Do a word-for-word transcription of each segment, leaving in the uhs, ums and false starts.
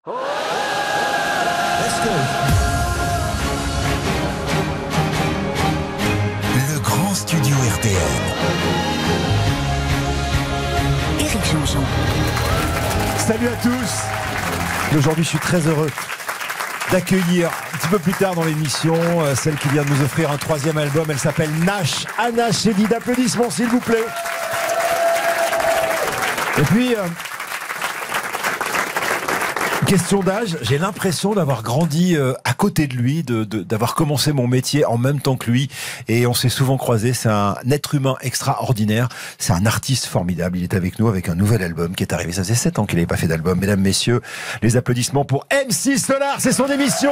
Let's go. Le grand studio R T L. Éric Jean-Jean. Salut à tous. Aujourd'hui, je suis très heureux d'accueillir un petit peu plus tard dans l'émission euh, celle qui vient de nous offrir un troisième album. Elle s'appelle Nash. Anna Chédid, d'applaudissements s'il vous plaît. Et puis, euh, question d'âge, j'ai l'impression d'avoir grandi euh, à côté de lui, de, de, d'avoir commencé mon métier en même temps que lui. Et on s'est souvent croisés. C'est un être humain extraordinaire. C'est un artiste formidable. Il est avec nous avec un nouvel album qui est arrivé. Ça faisait sept ans qu'il n'avait pas fait d'album. Mesdames, messieurs, les applaudissements pour M C Solar. C'est son émission.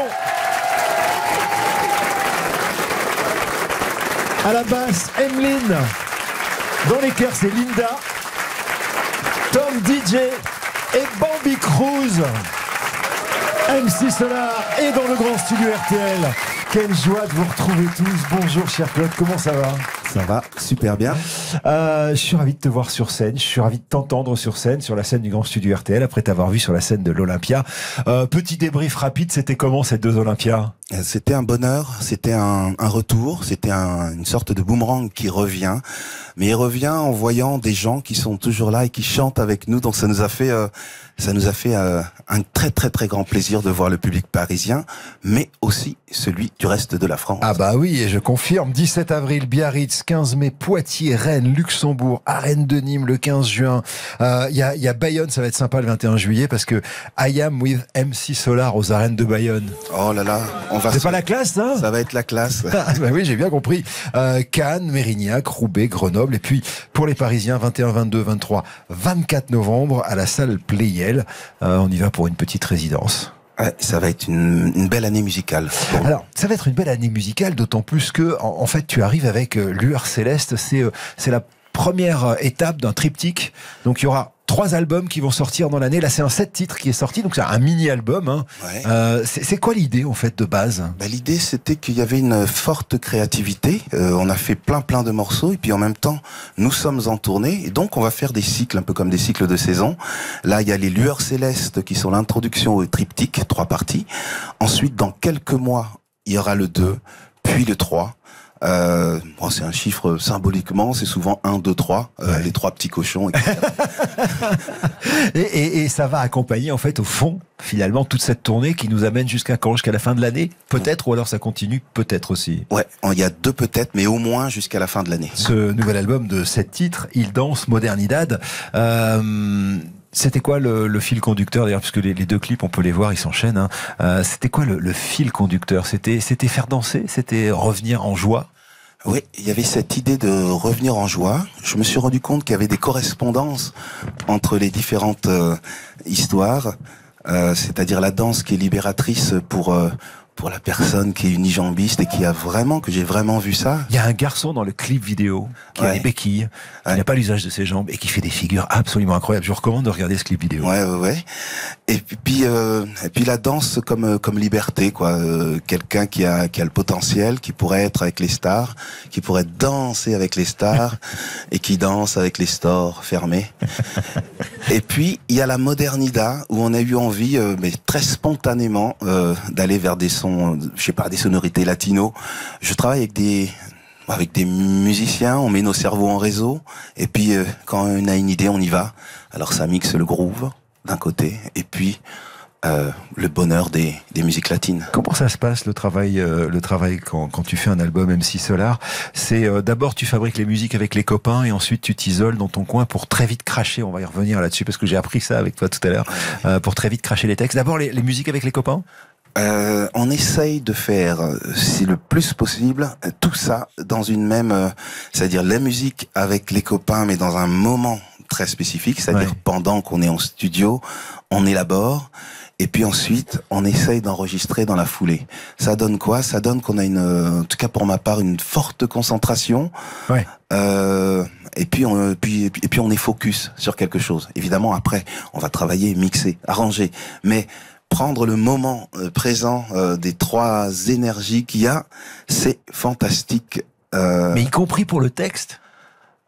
À la basse, Emeline. Dans les chœurs, c'est Linda. Tom D J et Bambi Cruz. M C Solar est dans le grand studio R T L. Quelle joie de vous retrouver tous. Bonjour cher Claude, comment ça va ? Ça va, super bien. Euh, je suis ravi de te voir sur scène, je suis ravi de t'entendre sur scène, sur la scène du grand studio R T L, après t'avoir vu sur la scène de l'Olympia. Euh, petit débrief rapide, c'était comment ces deux Olympias ? C'était un bonheur, c'était un, un retour, c'était un, une sorte de boomerang qui revient, mais il revient en voyant des gens qui sont toujours là et qui chantent avec nous, donc ça nous a fait, euh, ça nous a fait euh, un très très très grand plaisir de voir le public parisien, mais aussi celui du reste de la France. Ah bah oui, et je confirme, dix-sept avril, Biarritz, quinze mai, Poitiers, Rennes, Luxembourg, Arène de Nîmes le quinze juin, il euh, y, a, y a Bayonne, ça va être sympa le vingt et un juillet, parce que I Am with M C Solar aux arènes de Bayonne. Oh là là, on va C'est se... pas la classe, ça ? Ça va être la classe. Ah, bah oui, j'ai bien compris. Euh, Cannes, Mérignac, Roubaix, Grenoble. Et puis, pour les Parisiens, vingt et un, vingt-deux, vingt-trois, vingt-quatre novembre, à la salle Playel. Euh, on y va pour une petite résidence. Ouais, ça va être une, une belle année musicale. Bon. Alors, ça va être une belle année musicale, d'autant plus que, en, en fait, tu arrives avec euh, Lueur Céleste. C'est euh, c'est la première étape d'un triptyque. Donc, il y aura trois albums qui vont sortir dans l'année. Là, c'est un sept titres qui est sorti, donc c'est un mini-album. Hein. Ouais. Euh, c'est, c'est quoi l'idée, en fait, de base ? Bah, l'idée, c'était qu'il y avait une forte créativité. Euh, on a fait plein, plein de morceaux. Et puis, en même temps, nous sommes en tournée. Et donc, on va faire des cycles, un peu comme des cycles de saison. Là, il y a les Lueurs Célestes qui sont l'introduction au triptyque, trois parties. Ensuite, dans quelques mois, il y aura le deux, puis le trois. Euh, bon, c'est un chiffre symboliquement, c'est souvent un, deux, trois, euh, ouais. Les trois petits cochons. et, et, et ça va accompagner en fait au fond finalement toute cette tournée qui nous amène jusqu'à quand ? Jusqu'à la fin de l'année peut-être, ou alors ça continue peut-être aussi. Ouais, il y a deux peut-être, mais au moins jusqu'à la fin de l'année. Ce nouvel album de sept titres, Il danse Modernidad. Euh, C'était quoi le, le fil conducteur d'ailleurs, puisque les, les deux clips on peut les voir, ils s'enchaînent. Hein. Euh, c'était quoi le, le fil conducteur ? C'était, c'était faire danser, c'était revenir en joie. Oui, il y avait cette idée de revenir en joie. Je me suis rendu compte qu'il y avait des correspondances entre les différentes euh, histoires, euh, c'est-à-dire la danse qui est libératrice pour euh, pour la personne qui est unijambiste et qui a vraiment, que j'ai vraiment vu ça. Il y a un garçon dans le clip vidéo qui ouais. a des béquilles, qui ouais. n'a pas l'usage de ses jambes et qui fait des figures absolument incroyables. Je vous recommande de regarder ce clip vidéo. Ouais, ouais, ouais. Et puis, euh, et puis la danse comme comme liberté, quoi. Euh, quelqu'un qui a qui a le potentiel, qui pourrait être avec les stars, qui pourrait danser avec les stars et qui danse avec les stores fermés. Et puis il y a la modernidad où on a eu envie, euh, mais très spontanément, euh, d'aller vers des sons, je sais pas, des sonorités latino. Je travaille avec des avec des musiciens, on met nos cerveaux en réseau, et puis euh, quand on a une idée, on y va. Alors ça mixe le groove d'un côté, et puis euh, le bonheur des, des musiques latines. Comment ça se passe le travail, euh, le travail quand, quand tu fais un album M C Solar ? C'est euh, d'abord tu fabriques les musiques avec les copains et ensuite tu t'isoles dans ton coin pour très vite cracher. On va y revenir là-dessus parce que j'ai appris ça avec toi tout à l'heure. Euh, pour très vite cracher les textes. D'abord les, les musiques avec les copains ? Euh, on essaye de faire, si le plus possible, tout ça dans une même, euh, c'est-à-dire la musique avec les copains, mais dans un moment très spécifique, c'est-à-dire ouais. pendant qu'on est en studio, on élabore, et puis ensuite on essaye d'enregistrer dans la foulée. Ça donne quoi ? Ça donne qu'on a une, en tout cas pour ma part, une forte concentration. Ouais. Euh, et puis on, puis, et puis on est focus sur quelque chose. Évidemment, après, on va travailler, mixer, arranger, mais prendre le moment présent euh, des trois énergies qu'il y a, c'est fantastique. Euh... Mais y compris pour le texte ?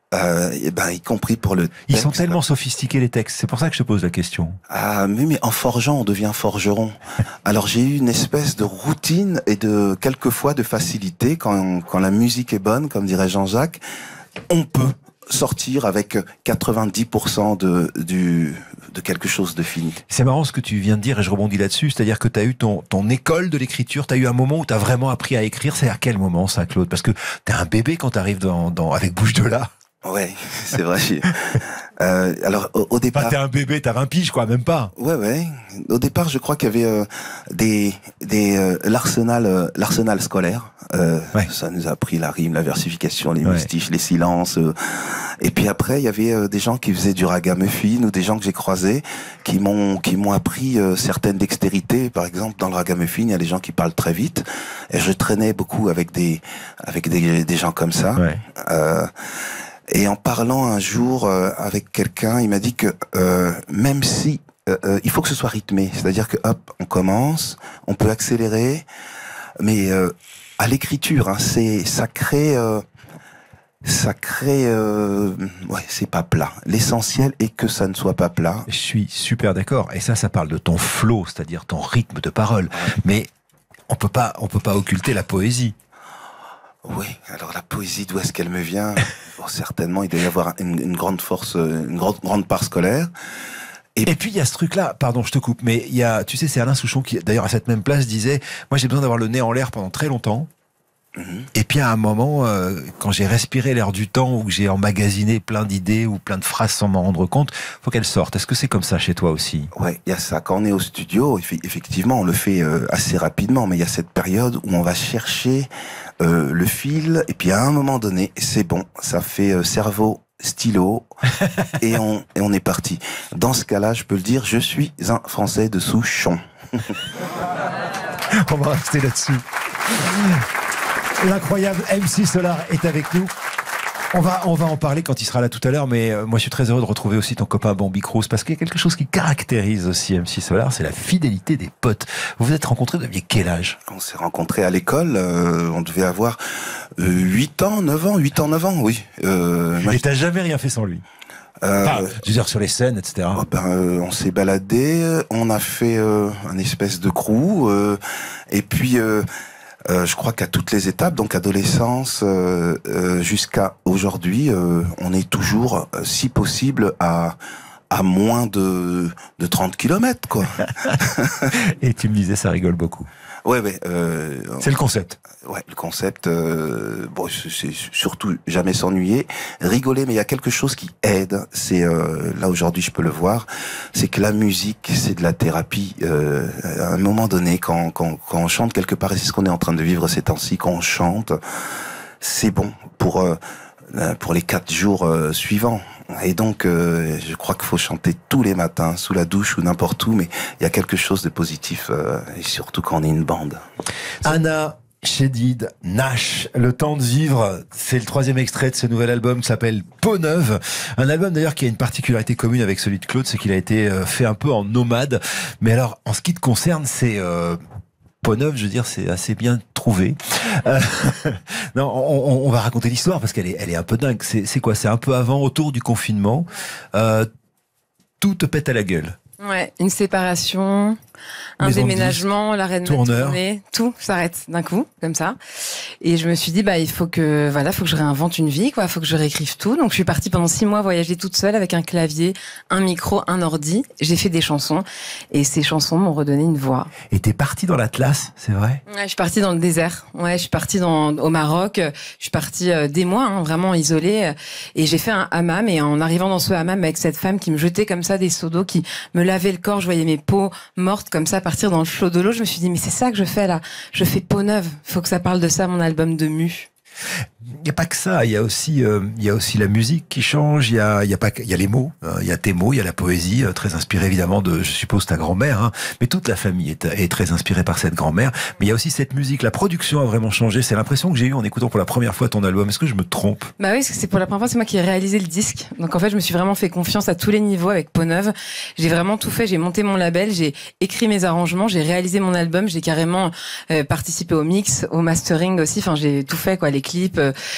Euh, et ben, y compris pour le texte. Ils sont tellement sophistiqués les textes, c'est pour ça que je te pose la question. Ah, mais, mais en forgeant, on devient forgeron. Alors j'ai eu une espèce de routine et de quelquefois de facilité quand, quand la musique est bonne, comme dirait Jean-Jacques, on peut sortir avec quatre-vingt-dix pour cent de, du, de quelque chose de fini. C'est marrant ce que tu viens de dire et je rebondis là-dessus, c'est-à-dire que tu as eu ton, ton école de l'écriture, tu as eu un moment où tu as vraiment appris à écrire, c'est à quel moment ça, Claude? Parce que tu es un bébé quand tu arrives dans, dans, avec Bouche de là. Ouais, c'est vrai. euh, alors au, au départ, enfin, t'es un bébé, t'as vingt piges, quoi, même pas. Ouais, ouais. Au départ, je crois qu'il y avait euh, des, des euh, l'arsenal, euh, l'arsenal scolaire. Euh, ouais. Ça nous a appris la rime, la versification, les ouais. mystiches, les silences. Euh, et puis après, il y avait euh, des gens qui faisaient du ragamuffin ou des gens que j'ai croisés qui m'ont qui m'ont appris euh, certaines dextérités. Par exemple, dans le ragamuffin, il y a des gens qui parlent très vite. Et je traînais beaucoup avec des avec des, des gens comme ça. Ouais. Euh, Et en parlant un jour euh, avec quelqu'un, il m'a dit que euh, même si euh, euh, il faut que ce soit rythmé, c'est-à-dire que hop, on commence, on peut accélérer, mais euh, à l'écriture, hein, c'est ça crée, euh, ça crée, euh, ouais, c'est pas plat. L'essentiel est que ça ne soit pas plat. Je suis super d'accord. Et ça, ça parle de ton flow, c'est-à-dire ton rythme de parole. Mais on peut pas, on peut pas occulter la poésie. Oui, alors la poésie, d'où est-ce qu'elle me vient? Bon, certainement, il doit y avoir une, une grande force, une grande, grande part scolaire. Et, Et puis il y a ce truc-là, pardon, je te coupe, mais il y a, tu sais, c'est Alain Souchon qui, d'ailleurs, à cette même place, disait, moi j'ai besoin d'avoir le nez en l'air pendant très longtemps. Mmh. Et puis à un moment, euh, quand j'ai respiré l'air du temps ou que j'ai emmagasiné plein d'idées ou plein de phrases sans m'en rendre compte, faut qu'elles sortent. Est-ce que c'est comme ça chez toi aussi? Ouais, il y a ça. Quand on est au studio, effectivement, on le fait euh, assez rapidement, mais il y a cette période où on va chercher euh, le fil, et puis à un moment donné, c'est bon, ça fait euh, cerveau, stylo, et on et on est parti. Dans ce cas-là, je peux le dire, je suis un Français de Souchon. On va rester là-dessus. L'incroyable M C Solar est avec nous. On va, on va en parler quand il sera là tout à l'heure, mais moi je suis très heureux de retrouver aussi ton copain Bambi Cruz, parce qu'il y a quelque chose qui caractérise aussi M C Solar, c'est la fidélité des potes. Vous vous êtes rencontrés, vous aviez quel âge? On s'est rencontrés à l'école, euh, on devait avoir euh, huit ans, neuf ans, huit ans, neuf ans, oui. Euh, Et t'as jamais rien fait sans lui? Euh, enfin, je veux dire, sur les scènes, et cetera. Oh ben, euh, on s'est baladé, on a fait euh, un espèce de crew, euh, et puis... Euh, Euh, je crois qu'à toutes les étapes, donc adolescence euh, euh, jusqu'à aujourd'hui, euh, on est toujours, euh, si possible, à à moins de de trente kilomètres, quoi. Et tu me disais, ça rigole beaucoup. Ouais, ouais. Euh, c'est le concept. Ouais, le concept. Euh, bon, c'est surtout jamais s'ennuyer, rigoler, mais il y a quelque chose qui aide. C'est euh, là aujourd'hui, je peux le voir, c'est que la musique, c'est de la thérapie. Euh, à un moment donné, quand quand quand on chante quelque part, et c'est ce qu'on est en train de vivre ces temps-ci, quand on chante, c'est bon pour euh, pour les quatre jours euh, suivants. Et donc, euh, je crois qu'il faut chanter tous les matins, sous la douche ou n'importe où, mais il y a quelque chose de positif, euh, et surtout quand on est une bande. Anna Chédid, Nash, Le temps de vivre, c'est le troisième extrait de ce nouvel album qui s'appelle Peau neuve. Un album d'ailleurs qui a une particularité commune avec celui de Claude, c'est qu'il a été fait un peu en nomade. Mais alors, en ce qui te concerne, c'est... Euh Peau neuve, je veux dire, c'est assez bien trouvé. Euh, non, on, on va raconter l'histoire parce qu'elle est, elle est un peu dingue. C'est quoi? C'est un peu avant, autour du confinement. Euh, tout te pète à la gueule. Ouais, une séparation, un Maison déménagement, l'arrêt de tournée, tout s'arrête d'un coup, comme ça. Et je me suis dit, bah, il faut que, voilà, faut que je réinvente une vie, quoi, faut que je réécrive tout. Donc, je suis partie pendant six mois voyager toute seule avec un clavier, un micro, un ordi. J'ai fait des chansons. Et ces chansons m'ont redonné une voix. Et t'es partie dans l'Atlas, c'est vrai? Ouais, je suis partie dans le désert. Ouais, je suis partie dans, au Maroc. Je suis partie euh, des mois, hein, vraiment isolée. Et j'ai fait un hammam. Et en arrivant dans ce hammam avec cette femme qui me jetait comme ça des seaux d'eau, qui me lavait le corps, je voyais mes peaux mortes comme ça partir dans le flot de l'eau. Je me suis dit, mais c'est ça que je fais là. Je fais peau neuve. Faut que ça parle de ça, mon album de Mu. Il n'y a pas que ça, il y a aussi, euh, il y a aussi la musique qui change, il y a, il y a pas, il y a les mots, euh, il y a tes mots, il y a la poésie, euh, très inspirée évidemment de, je suppose, ta grand-mère, hein, mais toute la famille est, est très inspirée par cette grand-mère. Mais il y a aussi cette musique, la production a vraiment changé. C'est l'impression que j'ai eue en écoutant pour la première fois ton album. Est-ce que je me trompe? Bah oui, parce que c'est pour la première fois, c'est moi qui ai réalisé le disque. Donc en fait, je me suis vraiment fait confiance à tous les niveaux avec Peau neuve. J'ai vraiment tout fait. J'ai monté mon label, j'ai écrit mes arrangements, j'ai réalisé mon album, j'ai carrément euh, participé au mix, au mastering aussi. Enfin, j'ai tout fait, quoi, les clips. Euh,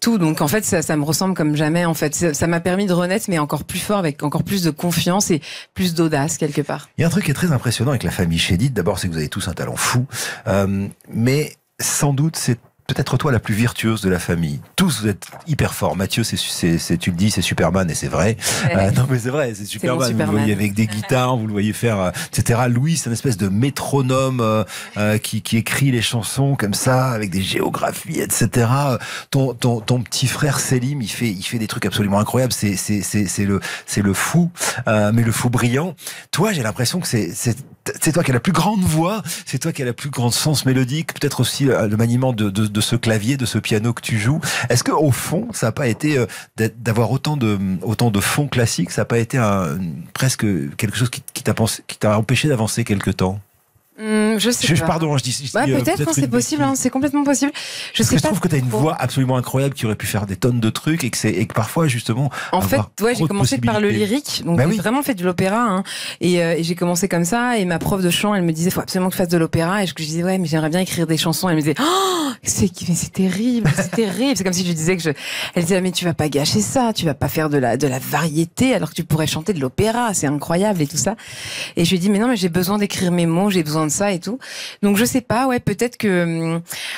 tout. Donc en fait, ça, ça me ressemble comme jamais. En fait, ça m'a permis de renaître, mais encore plus fort, avec encore plus de confiance et plus d'audace quelque part. Il y a un truc qui est très impressionnant avec la famille Chédid. D'abord, c'est que vous avez tous un talent fou, euh, mais sans doute c'est peut-être toi la plus virtuose de la famille. Tous vous êtes hyper forts. Mathieu, c'est, c'est, c'est, tu le dis, c'est Superman et c'est vrai. Ouais. Euh, non mais c'est vrai, c'est Superman. C'est bon, Superman. Vous le voyez avec des guitares, vous le voyez faire, euh, et cetera. Louis, c'est une espèce de métronome euh, euh, qui, qui écrit les chansons comme ça, avec des géographies, et cetera. Ton, ton, ton petit frère Selim, il fait, il fait des trucs absolument incroyables. C'est, c'est, c'est, c'est le, c'est le fou, euh, mais le fou brillant. Toi, j'ai l'impression que c'est, c'est c'est toi qui as la plus grande voix, c'est toi qui as la plus grande sens mélodique, peut-être aussi le maniement de, de, de ce clavier, de ce piano que tu joues. Est-ce que au fond, ça n'a pas été euh, d'avoir autant de autant de fonds classiques, ça n'a pas été un, presque quelque chose qui, qui t'a pensé, qui t'a empêché d'avancer quelque temps? Hum, je sais je, pas. Pardon, je dis. Je dis ouais, euh, peut-être, peut-être c'est possible, hein, c'est complètement possible. Je Parce sais que pas. Je trouve que tu as une pour... voix absolument incroyable qui aurait pu faire des tonnes de trucs et que, c'est, et que parfois, justement. En fait, ouais, j'ai commencé par le lyrique, donc bah oui. J'ai vraiment fait de l'opéra, hein, et, euh, et j'ai commencé comme ça. Et ma prof de chant, elle me disait, faut absolument que tu fasses de l'opéra. Et je, je disais, ouais, mais j'aimerais bien écrire des chansons. Elle me disait, oh, c'est, mais c'est terrible, c'est terrible. C'est comme si je disais que je. Elle disait, mais tu vas pas gâcher ça, tu vas pas faire de la de la variété alors que tu pourrais chanter de l'opéra, c'est incroyable et tout ça. Et je lui ai dit, mais non, mais j'ai besoin d'écrire mes mots, j'ai besoin de ça et tout. Donc je sais pas, ouais, peut-être que...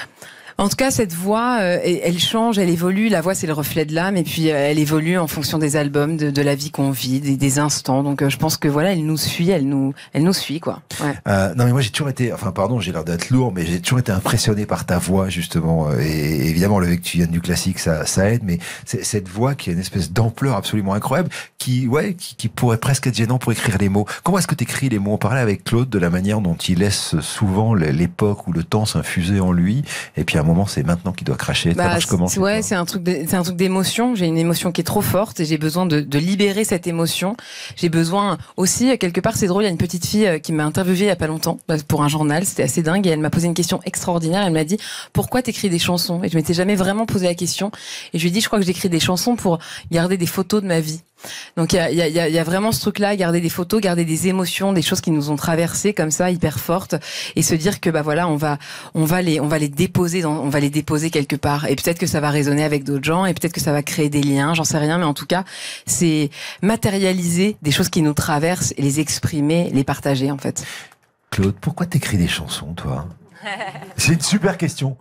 En tout cas, cette voix, euh, elle change, elle évolue. La voix, c'est le reflet de l'âme, et puis euh, elle évolue en fonction des albums, de, de la vie qu'on vit, des, des instants. Donc, euh, je pense que voilà, elle nous suit, elle nous, elle nous suit, quoi. Ouais. Euh, non, mais moi, j'ai toujours été, enfin, pardon, j'ai l'air d'être lourd, mais j'ai toujours été impressionné par ta voix, justement. Et évidemment, le fait que tu viennes du classique, ça, ça aide. Mais c'est cette voix qui a une espèce d'ampleur absolument incroyable, qui, ouais, qui, qui pourrait presque être gênant pour écrire les mots. Comment est-ce que tu écris les mots? On parlait avec Claude de la manière dont il laisse souvent l'époque ou le temps s'infuser en lui, et puis un moment, c'est maintenant qu'il doit cracher. Bah, ça marche comment? Ouais, c'est un truc, de, c'est un truc d'émotion. J'ai une émotion qui est trop forte et j'ai besoin de, de libérer cette émotion. J'ai besoin aussi, quelque part, c'est drôle, il y a une petite fille qui m'a interviewée il y a pas longtemps pour un journal. C'était assez dingue et elle m'a posé une question extraordinaire. Elle m'a dit, pourquoi t'écris des chansons? Et je m'étais jamais vraiment posé la question. Et je lui ai dit, je crois que j'écris des chansons pour garder des photos de ma vie. Donc il y a, y, a, y a vraiment ce truc-là, garder des photos, garder des émotions, des choses qui nous ont traversées comme ça, hyper fortes, et se dire que bah voilà, on va, on va les, on va les déposer, dans, on va les déposer quelque part, et peut-être que ça va résonner avec d'autres gens, et peut-être que ça va créer des liens, j'en sais rien, mais en tout cas, c'est matérialiser des choses qui nous traversent, et les exprimer, les partager en fait. Claude, pourquoi t'écris des chansons, toi? C'est une super question.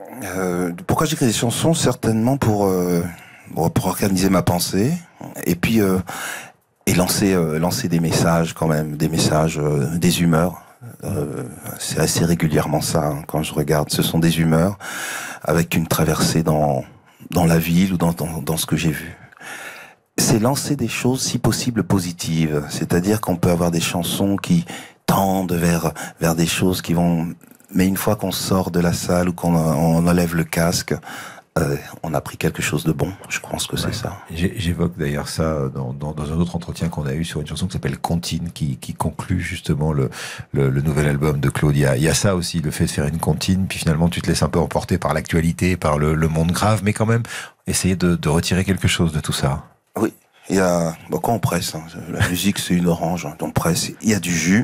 Euh, pourquoi j'écris des chansons? Certainement pour euh, pour organiser ma pensée. Et puis euh, et lancer euh, lancer des messages quand même, des messages, euh, des humeurs. Euh, c'est assez régulièrement ça hein, quand je regarde. Ce sont des humeurs avec une traversée dans dans la ville ou dans dans, dans ce que j'ai vu. C'est lancer des choses si possible positives. C'est-à-dire qu'on peut avoir des chansons qui tendent vers vers des choses qui vont. Mais une fois qu'on sort de la salle ou qu'on on enlève le casque. Euh, on a pris quelque chose de bon, je pense que c'est ouais. ça. J'évoque d'ailleurs ça dans, dans, dans un autre entretien qu'on a eu sur une chanson qui s'appelle Comptine, qui, qui conclut justement le, le, le nouvel album de Claude. Il y, a, il y a ça aussi, le fait de faire une comptine, puis finalement tu te laisses un peu emporter par l'actualité, par le, le monde grave, mais quand même essayer de, de retirer quelque chose de tout ça. Oui, il y a, bon, quand on presse, hein, la musique c'est une orange, hein, on presse, il y a du jus,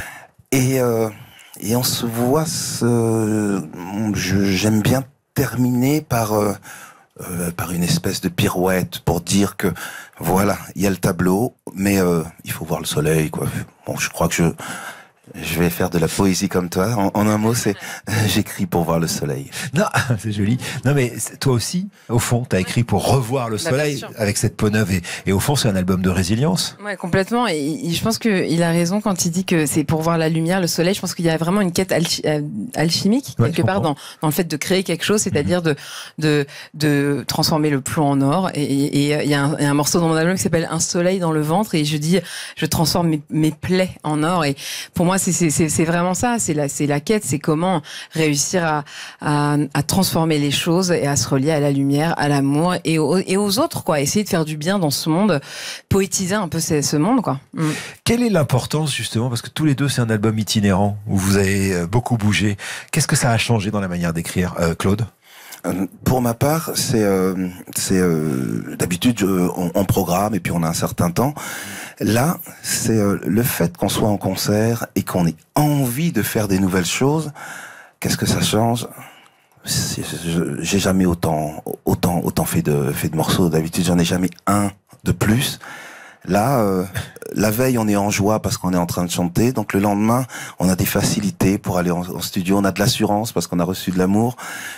et, euh, et on se voit, ce, j'aime bien terminé par euh, euh, par une espèce de pirouette pour dire que voilà, il y a le tableau, mais euh, il faut voir le soleil, quoi. Bon, je crois que je je vais faire de la poésie comme toi. En, en un mot, c'est j'écris pour voir le soleil. Non, c'est joli. Non, mais toi aussi, au fond, t'as écrit pour revoir le soleil bah, avec cette peau neuve. Et, et au fond, c'est un album de résilience. Ouais, complètement. Et, et je pense qu'il a raison quand il dit que c'est pour voir la lumière, le soleil. Je pense qu'il y a vraiment une quête alchi alchimique quelque ouais, part dans, dans le fait de créer quelque chose, c'est-à-dire mm-hmm. de, de de transformer le plomb en or. Et il y, y a un morceau dans mon album qui s'appelle Un soleil dans le ventre. Et je dis, je transforme mes, mes plaies en or. Et pour moi, c'est vraiment ça, c'est la, c'est la quête, c'est comment réussir à, à, à transformer les choses et à se relier à la lumière, à l'amour et, au, et aux autres, quoi. Essayer de faire du bien dans ce monde, poétiser un peu ce, ce monde, quoi. Mm. Quelle est l'importance, justement, parce que tous les deux, c'est un album itinérant, où vous avez beaucoup bougé. Qu'est-ce que ça a changé dans la manière d'écrire, euh, Claude ? Pour ma part, c'est euh, c'est euh, d'habitude on, on programme et puis on a un certain temps. Là, c'est euh, le fait qu'on soit en concert et qu'on ait envie de faire des nouvelles choses. Qu'est-ce que ça change ? c'est- je- j'ai jamais autant, autant, autant fait de, fait de morceaux. D'habitude, j'en ai jamais un de plus. Là, euh, la veille, on est en joie parce qu'on est en train de chanter. Donc le lendemain, on a des facilités pour aller en, en studio. On a de l'assurance parce qu'on a reçu de l'amour.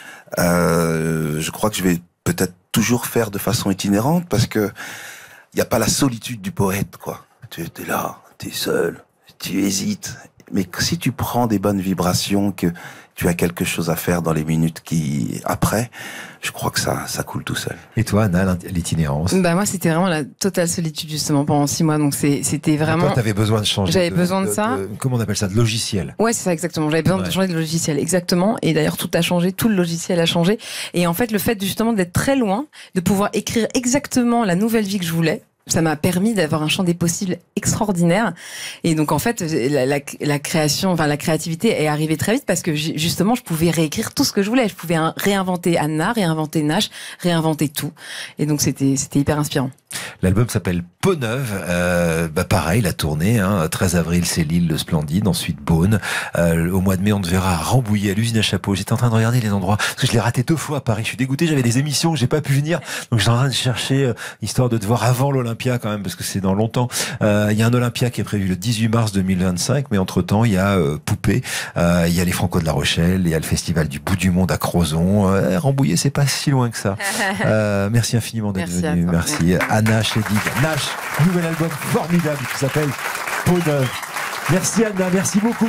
Euh, je crois que je vais peut-être toujours faire de façon itinérante parce que il n'y a pas la solitude du poète, quoi. Tu es là, tu es seul, tu hésites. Mais si tu prends des bonnes vibrations, que tu as quelque chose à faire dans les minutes qui après, je crois que ça, ça coule tout seul. Et toi, Anna, l'itinérance? Bah moi, c'était vraiment la totale solitude justement pendant six mois. Donc c'est, c'était vraiment. Toi, t'avais besoin de changer. J'avais besoin de ça. Comment on appelle ça? De logiciel. Ouais, c'est ça exactement. J'avais besoin Ouais. de changer de logiciel, exactement. Et d'ailleurs, tout a changé, tout le logiciel a changé. Et en fait, le fait justement d'être très loin, de pouvoir écrire exactement la nouvelle vie que je voulais, ça m'a permis d'avoir un champ des possibles extraordinaire. Et donc en fait, la, la, la création, enfin la créativité est arrivée très vite parce que justement, je pouvais réécrire tout ce que je voulais. Je pouvais réinventer Anna, réinventer Nash, réinventer tout. Et donc c'était c'était hyper inspirant. L'album s'appelle Peau Neuve. Euh, bah pareil, la tournée. Hein, treize avril, c'est Lille, le Splendide. Ensuite, Beaune. Euh, au mois de mai, on te verra à Rambouillet, à l'usine à chapeau. J'étais en train de regarder les endroits parce que je l'ai raté deux fois à Paris. Je suis dégoûté. J'avais des émissions que j'ai pas pu venir. Donc, je suis en train de chercher euh, histoire de te voir avant l'Olympia quand même parce que c'est dans longtemps. Euh, il y a un Olympia qui est prévu le dix-huit mars deux mille vingt-cinq, mais entre temps, il y a euh, Poupée. Euh, il y a les Franco de la Rochelle. Il y a le festival du bout du monde à Crozon. Euh, Rambouillet, c'est pas si loin que ça. Euh, merci infiniment d'être Merci venu. à toi. Merci. Anna Chédig. Nash, nouvel album formidable qui s'appelle Peau Neuve. Merci Anna, merci beaucoup.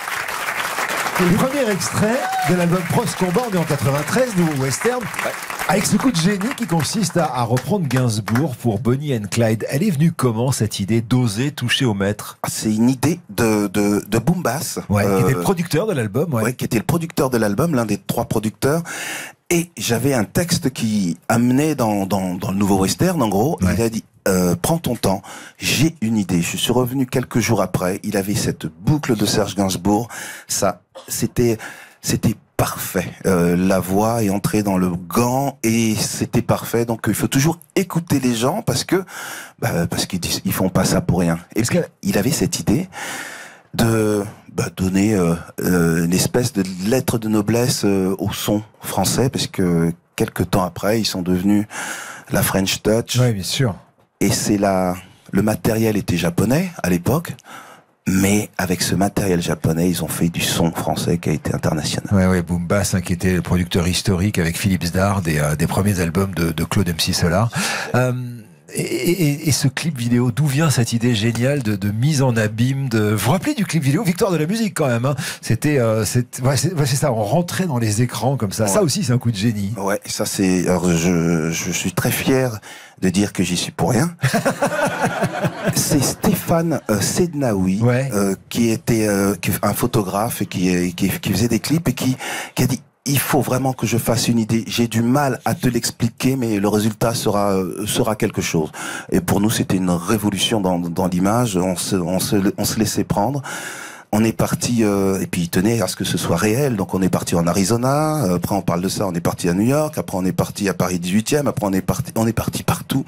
Le premier extrait de l'album Pros Combat, on est en quatre-vingt-treize, nouveau western, avec ce coup de génie qui consiste à, à reprendre Gainsbourg pour Bonnie and Clyde. Elle est venue comment cette idée d'oser toucher au maître? C'est une idée de, de, de Boom Bass. Ouais, euh, qui était le producteur de l'album. Ouais. ouais, qui était le producteur de l'album, l'un des trois producteurs. Et j'avais un texte qui amenait dans, dans, dans le nouveau western, en gros. Ouais. Il a dit, euh, prends ton temps, j'ai une idée. Je suis revenu quelques jours après. Il avait cette boucle de Serge Gainsbourg. Ça, c'était, c'était parfait. Euh, la voix est entrée dans le gant et c'était parfait. Donc, il faut toujours écouter les gens parce que, bah, parce qu'ils disent, ils font pas ça pour rien. Et puis, il avait cette idée de bah, donner euh, euh, une espèce de lettre de noblesse euh, au son français, parce que quelques temps après, ils sont devenus la French Touch. Oui, bien sûr. Et c'est la, le matériel était japonais à l'époque, mais avec ce matériel japonais, ils ont fait du son français qui a été international. Ouais, ouais, Boom Bass, hein, qui était le producteur historique avec Philippe Zdar des, euh, des premiers albums de, de Claude M C Solar. Euh, Et, et, et ce clip vidéo, d'où vient cette idée géniale de, de mise en abîme de... Vous vous rappelez du clip vidéo Victoire de la musique quand même, hein. C'était, euh, c'est, ouais, c'est, ouais, c'est ça, on rentrait dans les écrans comme ça. Ouais. Ça aussi, c'est un coup de génie. Ouais, ça c'est. Alors je, je suis très fier de dire que j'y suis pour rien. C'est Stéphane euh, Sednaoui, ouais. euh, qui était euh, qui, un photographe et qui, qui, qui faisait des clips et qui, qui a dit. Il faut vraiment que je fasse une idée. J'ai du mal à te l'expliquer, mais le résultat sera sera quelque chose. Et pour nous, c'était une révolution dans, dans l'image. On se, on se on se laissait prendre. On est parti euh, et puis il tenait à ce que ce soit réel. Donc on est parti en Arizona. Après on parle de ça. On est parti à New York. Après on est parti à Paris dix-huitième. Après on est parti on est parti partout.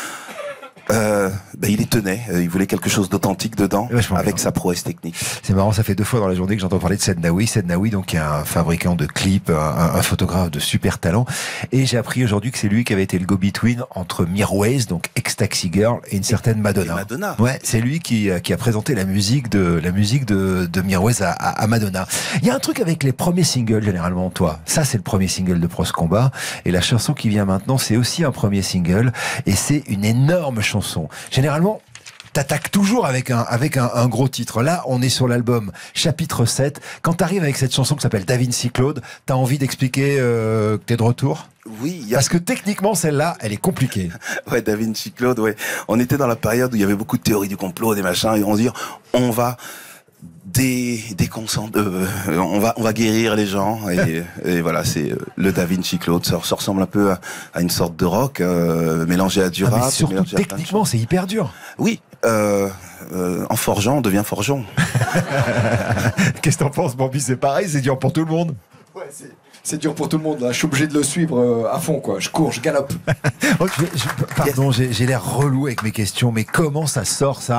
Euh, ben il y tenait, il voulait quelque chose d'authentique dedans, avec sa prouesse technique. C'est marrant, ça fait deux fois dans la journée que j'entends parler de Sednaoui. Sednaoui, donc, qui est un fabricant de clips, un, un photographe de super talent. Et j'ai appris aujourd'hui que c'est lui qui avait été le go-between entre Mirwais, donc ex-Taxi Girl, et une certaine Madonna. Et Madonna. Ouais, c'est lui qui, qui a présenté la musique de, la musique de, de Mirwais à, à, à Madonna. Il y a un truc avec les premiers singles, généralement, toi. Ça, c'est le premier single de Pros Combat. Et la chanson qui vient maintenant, c'est aussi un premier single. Et c'est une énorme chanson. chanson. Généralement, t'attaques toujours avec un, avec un, un gros titre. Là, on est sur l'album chapitre sept. Quand t'arrives avec cette chanson qui s'appelle Da Vinci Claude, t'as envie d'expliquer euh, que t'es de retour? Oui. Y a... Parce que techniquement, celle-là, elle est compliquée. Ouais, Da Vinci Claude, ouais. On était dans la période où il y avait beaucoup de théories du complot, des machins, et on se dit, on va... Des, des consents, euh, on va, on va guérir les gens et, et voilà, c'est le Da Vinci Claude. Ça, ça ressemble un peu à, à une sorte de rock euh, mélangé à du rap. Ah, mais surtout techniquement, c'est hyper dur. Oui, euh, euh, en forgeant, on devient forgeon. Qu'est-ce que t'en penses, Bambi? C'est pareil, c'est dur pour tout le monde. Ouais, c'est. C'est dur pour tout le monde, là. Je suis obligé de le suivre euh, à fond, quoi. Je cours, je galope. Oh, je, je, pardon, j'ai, j'ai l'air relou avec mes questions, mais comment ça sort, ça?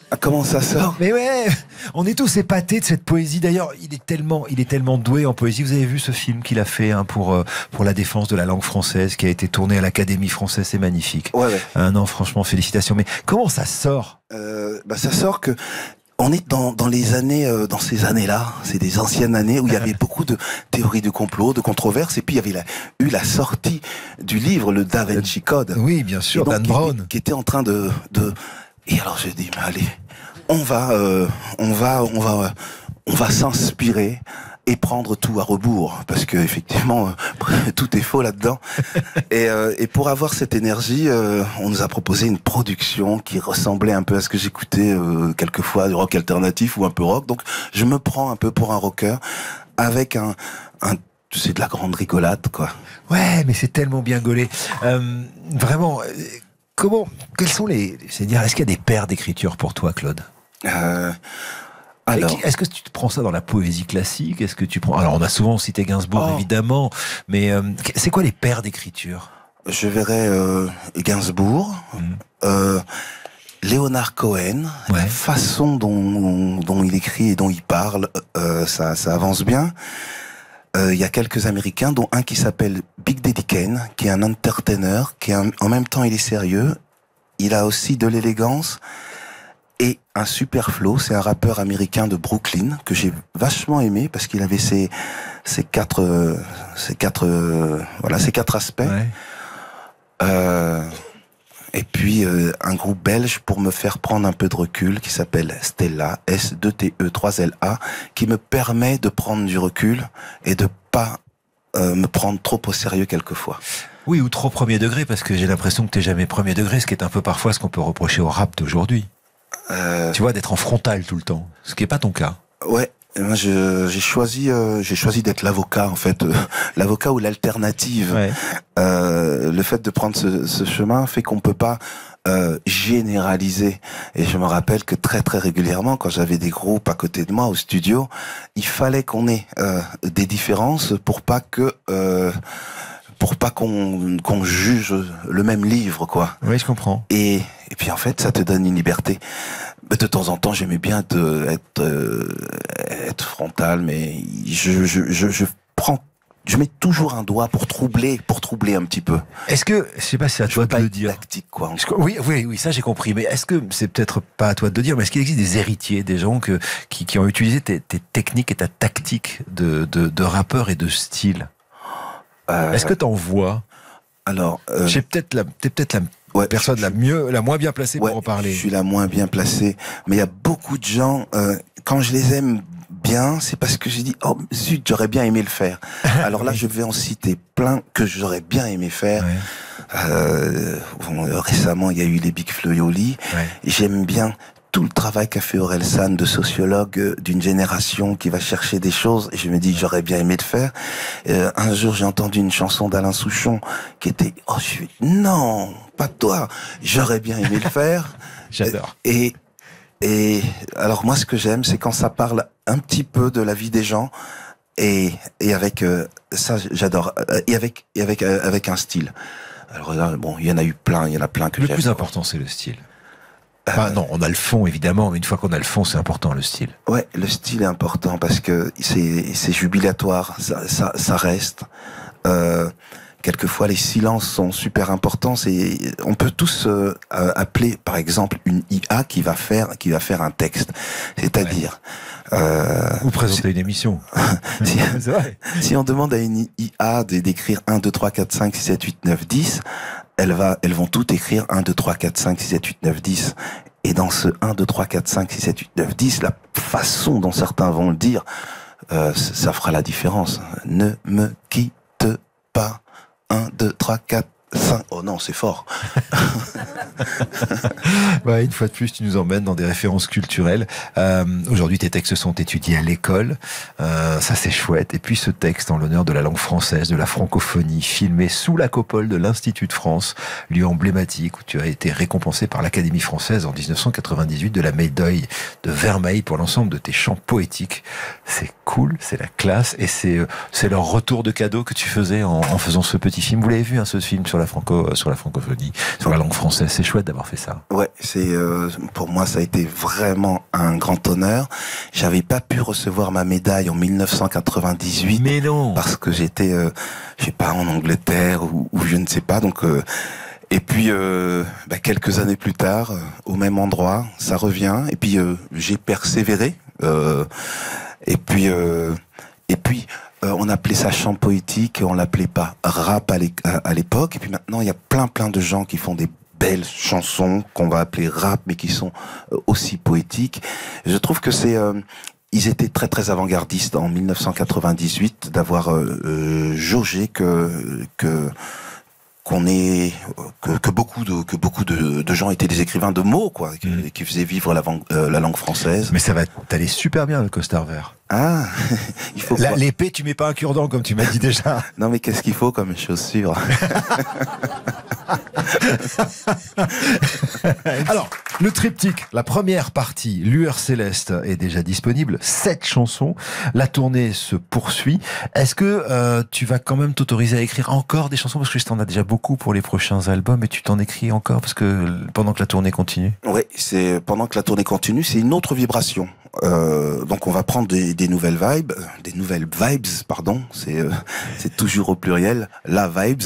Ah, comment ça sort? Mais ouais, on est tous épatés de cette poésie. D'ailleurs, il est tellement, il est tellement doué en poésie. Vous avez vu ce film qu'il a fait hein, pour euh, pour la défense de la langue française, qui a été tourné à l'Académie française. C'est magnifique. Ouais, ouais. Ah non, franchement, félicitations. Mais comment ça sort? euh, bah, Ça sort que on est dans, dans les années, euh, dans ces années-là, c'est des anciennes années où il y avait beaucoup de théories du complot, de controverses, et puis il y avait la, eu la sortie du livre, le Da Vinci Code. Oui, bien sûr, donc, Dan qui, Brown. qui était en train de, de... Et alors j'ai dit, mais allez, on va, euh, on va, on va, euh, on va s'inspirer et prendre tout à rebours, parce que effectivement euh, tout est faux là-dedans. et, euh, et pour avoir cette énergie, euh, on nous a proposé une production qui ressemblait un peu à ce que j'écoutais euh, quelquefois du rock alternatif ou un peu rock. Donc je me prends un peu pour un rocker avec un, un c'est de la grande rigolade, quoi. Ouais, mais c'est tellement bien gaulé. Euh, vraiment, euh, comment, quels sont les, c'est-à-dire, est-ce qu'il y a des pères d'écriture pour toi, Claude? Euh, alors, est-ce que tu te prends ça dans la poésie classique? Est-ce que tu prends, alors on a souvent cité Gainsbourg, oh. évidemment, mais euh, c'est quoi les pères d'écriture? Je verrais euh, Gainsbourg, mmh. euh, Léonard Cohen, ouais. La façon dont, dont il écrit et dont il parle, euh, ça, ça avance bien. Il euh, y a quelques Américains, dont un qui s'appelle Big Daddy Kane, qui est un entertainer, qui est un, en même temps il est sérieux, il a aussi de l'élégance et un super flow. C'est un rappeur américain de Brooklyn que j'ai vachement aimé parce qu'il avait ses ces quatre euh, ces quatre euh, voilà ces quatre aspects. Ouais. Euh, et puis euh, un groupe belge pour me faire prendre un peu de recul qui s'appelle Stella, S deux T E trois L A, qui me permet de prendre du recul et de pas euh, me prendre trop au sérieux quelquefois. Oui, ou trop premier degré, parce que j'ai l'impression que t'es jamais premier degré, ce qui est un peu parfois ce qu'on peut reprocher au rap d'aujourd'hui. Euh... Tu vois, d'être en frontal tout le temps, ce qui est pas ton cas. Ouais. Moi, je, j'ai choisi, euh, j'ai choisi d'être l'avocat, en fait, euh, l'avocat ou l'alternative. Ouais. Euh, le fait de prendre ce, ce chemin fait qu'on peut pas euh, généraliser. Et je me rappelle que très très régulièrement, quand j'avais des groupes à côté de moi au studio, il fallait qu'on ait euh, des différences pour pas que euh, pour pas qu'on qu'on juge le même livre, quoi. Oui, je comprends. Et et puis en fait, ça te donne une liberté. De temps en temps, j'aimais bien te, être euh, être frontal, mais je je je je prends je mets toujours un doigt pour troubler pour troubler un petit peu. Est-ce que je sais pas si c'est à toi de le dire. Tactique, quoi. Oui oui oui, ça j'ai compris. Mais est-ce que c'est peut-être pas à toi de le dire, mais est-ce qu'il existe des héritiers, des gens que qui qui ont utilisé tes, tes techniques et ta tactique de de, de rappeur et de style? Euh, Est-ce que t'en vois? Alors, euh, j'ai peut-être la, t'es peut-être la ouais, personne je, la mieux, la moins bien placée ouais, pour en parler. Je suis la moins bien placée, mais il y a beaucoup de gens. Euh, quand je les aime bien, c'est parce que j'ai dit oh zut, j'aurais bien aimé le faire. Alors là, je vais en citer plein que j'aurais bien aimé faire. Ouais. Euh, bon, récemment, il y a eu les Big Flo et Oli. Ouais. J'aime bien tout le travail qu'a fait Orelsan, de sociologue d'une génération qui va chercher des choses, et je me dis j'aurais bien aimé le faire. Euh, un jour j'ai entendu une chanson d'Alain Souchon qui était oh je suis non pas toi, j'aurais bien aimé le faire. J'adore. Et et alors moi ce que j'aime c'est quand ça parle un petit peu de la vie des gens et et avec euh, ça j'adore et avec et avec euh, avec un style. Alors là bon il y en a eu plein, il y en a plein que le j'aime. plus important c'est le style. Enfin, non, on a le fond évidemment, mais une fois qu'on a le fond, c'est important le style. Ouais, le style est important parce que c'est c'est jubilatoire, ça ça, ça reste. Euh, quelquefois, les silences sont super importants. C'est on peut tous euh, appeler, par exemple, une I A qui va faire qui va faire un texte, c'est-à-dire. Ouais. Euh, Ou présenter une émission. si, si on demande à une I A d'écrire un, deux, trois, quatre, cinq, six, sept, huit, neuf, dix. Elle va, elles vont toutes écrire un, deux, trois, quatre, cinq, six, sept, huit, neuf, dix. Et dans ce un, deux, trois, quatre, cinq, six, sept, huit, neuf, dix, la façon dont certains vont le dire, euh, ça fera la différence. Ne me quitte pas. un, deux, trois, quatre, cinq. Oh non, c'est fort. Bah, une fois de plus, tu nous emmènes dans des références culturelles. Euh, aujourd'hui, tes textes sont étudiés à l'école. Euh, ça, c'est chouette. Et puis, ce texte en l'honneur de la langue française, de la francophonie, filmé sous la coupole de l'Institut de France, lieu emblématique où tu as été récompensé par l'Académie française en dix-neuf cent quatre-vingt-dix-huit de la médaille de Vermeil pour l'ensemble de tes chants poétiques. C'est cool, c'est la classe. Et c'est, c'est leur retour de cadeau que tu faisais en, en faisant ce petit film. Vous l'avez vu, hein, ce film sur sur la franco, sur la francophonie, sur la langue française. C'est chouette d'avoir fait ça. Ouais, c'est euh, pour moi ça a été vraiment un grand honneur. J'avais pas pu recevoir ma médaille en mille neuf cent quatre-vingt-dix-huit. Mais non. Parce que j'étais, euh, je sais pas, en Angleterre ou, ou je ne sais pas. Donc euh, et puis euh, bah, quelques années plus tard, euh, au même endroit, ça revient. Et puis euh, j'ai persévéré. Euh, et puis euh, et puis. Euh, on appelait ça chant poétique, on l'appelait pas rap à l'époque. Et puis maintenant, il y a plein plein de gens qui font des belles chansons qu'on va appeler rap, mais qui sont euh, aussi poétiques. Je trouve que c'est... Euh, ils étaient très très avant-gardistes en mille neuf cent quatre-vingt-dix-huit d'avoir euh, euh, jaugé que... que qu'on est que, que beaucoup de que beaucoup de, de gens étaient des écrivains de mots quoi qui, mmh. qui faisaient vivre la, euh, la langue française. Mais ça va t'aller super bien le costard vert. Ah, il faut l'épée tu mets pas un cure-dent comme tu m'as dit déjà. Non mais qu'est-ce qu'il faut comme chaussure? Alors, le triptyque, la première partie, Lueur Céleste, est déjà disponible. Sept chansons. La tournée se poursuit. Est-ce que euh, tu vas quand même t'autoriser à écrire encore des chansons? Parce que je t'en as déjà beaucoup pour les prochains albums, et tu t'en écris encore parce que pendant que la tournée continue. Oui, c'est pendant que la tournée continue, c'est une autre vibration. Euh, donc on va prendre des, des nouvelles vibes, des nouvelles vibes, pardon. C'est euh, c'est toujours au pluriel, la vibes.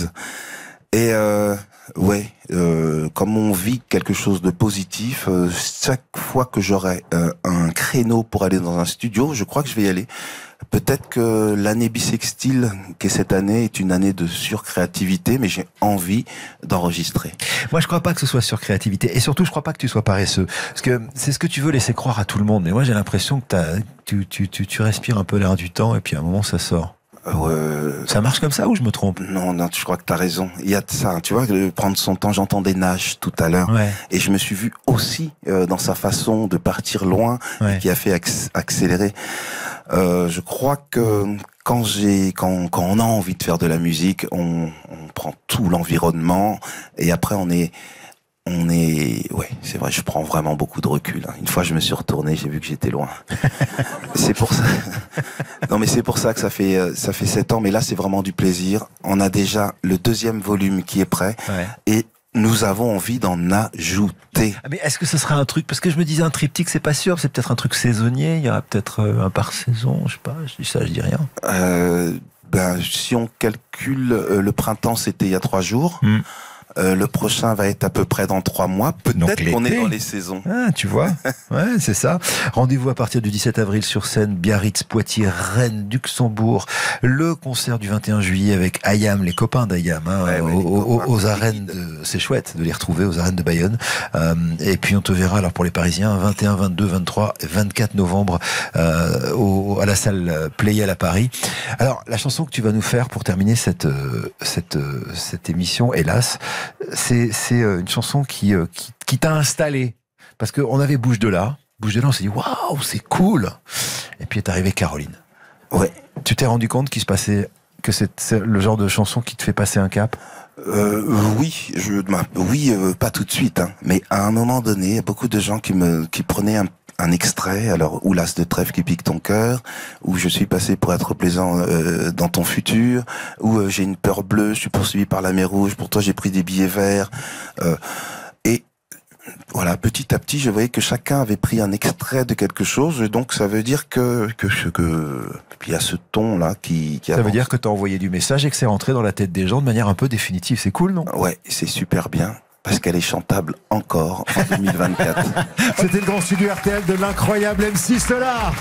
Et euh, ouais, euh, comme on vit quelque chose de positif, euh, chaque fois que j'aurai euh, un créneau pour aller dans un studio, je crois que je vais y aller. Peut-être que l'année bissextile, qui est cette année, est une année de surcréativité, mais j'ai envie d'enregistrer. Moi, je crois pas que ce soit surcréativité, et surtout, je crois pas que tu sois paresseux, parce que c'est ce que tu veux laisser croire à tout le monde. Mais moi, j'ai l'impression que t'as, tu, tu, tu, tu respires un peu l'air du temps, et puis à un moment, ça sort. Euh, ça marche comme ça ou je me trompe? Non, non, je crois que t'as raison. Il y a de ça, tu vois, de prendre son temps. J'entendais Nash tout à l'heure, ouais. Et je me suis vu aussi euh, dans sa façon de partir loin, ouais. Qui a fait accélérer. Euh, je crois que quand j'ai, quand, quand on a envie de faire de la musique, on, on prend tout l'environnement et après on est, on est, ouais, c'est vrai, je prends vraiment beaucoup de recul. Une fois, je me suis retourné, j'ai vu que j'étais loin. C'est pour ça. Non, mais c'est pour ça que ça fait, ça fait sept ans. Mais là, c'est vraiment du plaisir. On a déjà le deuxième volume qui est prêt, ouais. Et nous avons envie d'en ajouter. Mais est-ce que ce sera un truc, parce que je me disais un triptyque, c'est pas sûr, c'est peut-être un truc saisonnier, il y aura peut-être un par saison, je sais pas, je dis ça, je dis rien. Euh, ben, si on calcule, euh, le printemps c'était il y a trois jours. Mm. Euh, le prochain va être à peu près dans trois mois. Peut-être qu'on est dans les saisons. Ah, tu vois. Ouais, c'est ça. Rendez-vous à partir du dix-sept avril sur scène, Biarritz, Poitiers, Rennes, Luxembourg. Le concert du vingt et un juillet avec Ayam, les copains d'Ayam, hein, ouais, ouais, aux, aux, aux arènes de, c'est chouette de les retrouver aux arènes de Bayonne. Euh, et puis on te verra alors pour les Parisiens, vingt et un, vingt-deux, vingt-trois et vingt-quatre novembre, euh, au, à la salle Playel à Paris. Alors, la chanson que tu vas nous faire pour terminer cette, cette, cette émission, hélas, c'est c'est une chanson qui qui, qui t'a installé, parce que on avait Bouge de là, Bouge de là, on s'est dit waouh, c'est cool. Et puis est arrivée Caroline. Ouais. Tu t'es rendu compte qu'il se passait, que c'est le genre de chanson qui te fait passer un cap? Euh, oui, je, bah, oui, euh, pas tout de suite, hein, mais à un moment donné, il y a beaucoup de gens qui me qui prenaient un un extrait, alors ou l'as de trèfle qui pique ton cœur, ou je suis passé pour être plaisant euh, dans ton futur, ou euh, j'ai une peur bleue, je suis poursuivi par la mer rouge, pour toi j'ai pris des billets verts, euh, et voilà, petit à petit je voyais que chacun avait pris un extrait de quelque chose, donc ça veut dire que que que puis il y a ce ton là qui, qui ça avance. Veut dire que t'as envoyé du message et que c'est rentré dans la tête des gens de manière un peu définitive, c'est cool, non? Ouais, c'est super bien. Parce qu'elle est chantable encore en deux mille vingt-quatre. C'était le grand studio R T L de l'incroyable M C Solar.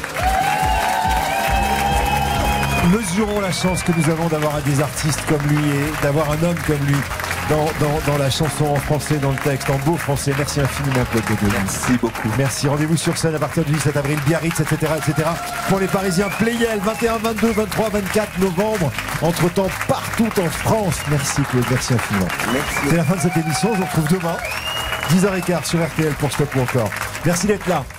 Mesurons la chance que nous avons d'avoir des artistes comme lui et d'avoir un homme comme lui dans, dans, dans la chanson en français, dans le texte, en beau français. Merci infiniment, Claude de Gueule. Merci beaucoup. Merci. Rendez-vous sur scène à partir du dix-sept avril, Biarritz, et cetera, et cetera. Pour les Parisiens, Playel, vingt et un, vingt-deux, vingt-trois, vingt-quatre novembre. Entre-temps, partout en France. Merci, Claude. Merci infiniment. Merci. C'est la fin de cette émission. Je vous retrouve demain, dix heures quinze sur R T L pour Stop ou Encore. Merci d'être là.